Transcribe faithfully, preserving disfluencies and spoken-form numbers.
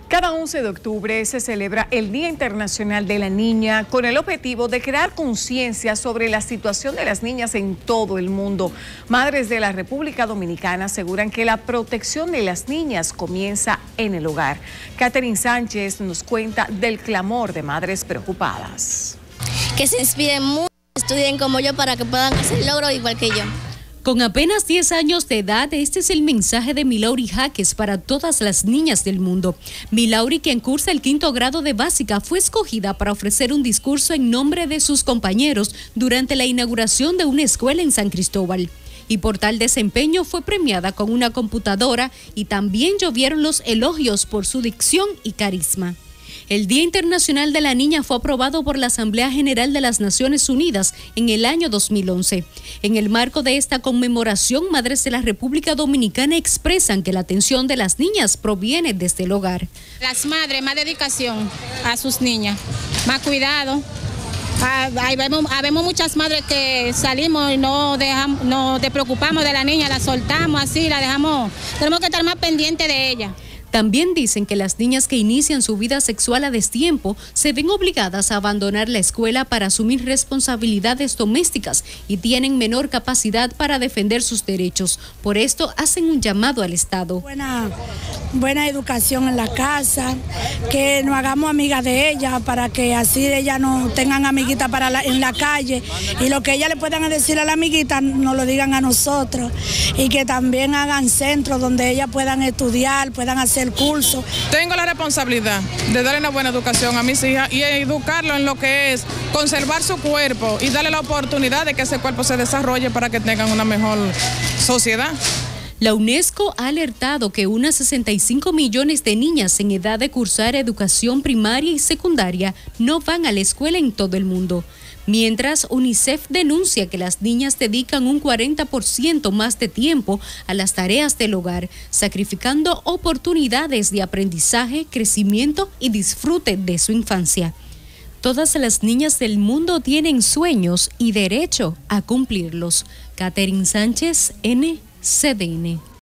Cada once de octubre se celebra el Día Internacional de la Niña con el objetivo de crear conciencia sobre la situación de las niñas en todo el mundo. Madres de la República Dominicana aseguran que la protección de las niñas comienza en el hogar. Catherine Sánchez nos cuenta del clamor de madres preocupadas. Que se inspiren mucho, estudien como yo para que puedan hacer logros igual que yo. Con apenas diez años de edad, este es el mensaje de Milauri Jaques para todas las niñas del mundo. Milauri, quien cursa el quinto grado de básica, fue escogida para ofrecer un discurso en nombre de sus compañeros durante la inauguración de una escuela en San Cristóbal. Y por tal desempeño fue premiada con una computadora y también llovieron los elogios por su dicción y carisma. El Día Internacional de la Niña fue aprobado por la Asamblea General de las Naciones Unidas en el año dos mil once. En el marco de esta conmemoración, madres de la República Dominicana expresan que la atención de las niñas proviene desde el hogar. Las madres, más dedicación a sus niñas, más cuidado. Ahí vemos, vemos muchas madres que salimos y no dejamos, no te preocupamos de la niña, la soltamos así, la dejamos. Tenemos que estar más pendientes de ella. También dicen que las niñas que inician su vida sexual a destiempo se ven obligadas a abandonar la escuela para asumir responsabilidades domésticas y tienen menor capacidad para defender sus derechos. Por esto hacen un llamado al Estado. Buena, buena educación en la casa, que nos hagamos amigas de ella para que así ellas no tengan amiguitas para la, en la calle, y lo que ellas le puedan decir a la amiguita nos lo digan a nosotros, y que también hagan centros donde ellas puedan estudiar, puedan hacer el curso. Tengo la responsabilidad de darle una buena educación a mis hijas y educarlo en lo que es conservar su cuerpo y darle la oportunidad de que ese cuerpo se desarrolle para que tengan una mejor sociedad. La UNESCO ha alertado que unas sesenta y cinco millones de niñas en edad de cursar educación primaria y secundaria no van a la escuela en todo el mundo. Mientras, UNICEF denuncia que las niñas dedican un cuarenta por ciento más de tiempo a las tareas del hogar, sacrificando oportunidades de aprendizaje, crecimiento y disfrute de su infancia. Todas las niñas del mundo tienen sueños y derecho a cumplirlos. Catherine Sánchez, N C D N.